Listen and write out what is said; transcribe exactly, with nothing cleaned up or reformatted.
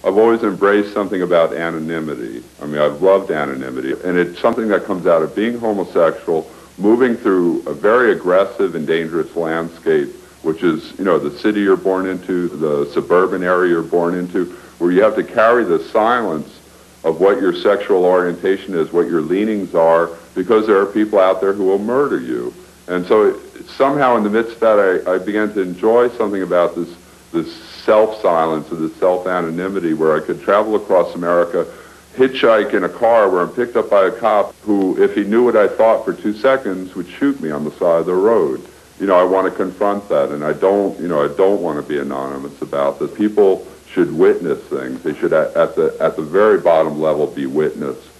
I've always embraced something about anonymity. I mean, I've loved anonymity, and it's something that comes out of being homosexual, moving through a very aggressive and dangerous landscape, which is, you know, the city you're born into, the suburban area you're born into, where you have to carry the silence of what your sexual orientation is, what your leanings are, because there are people out there who will murder you. And so it, somehow in the midst of that, I, I began to enjoy something about this, this self-silence or this self-anonymity, where I could travel across America, hitchhike in a car where I'm picked up by a cop who, if he knew what I thought for two seconds, would shoot me on the side of the road. You know, I want to confront that, and I don't, you know, I don't want to be anonymous about this. People should witness things. They should, at the, at the very bottom level, be witnessed.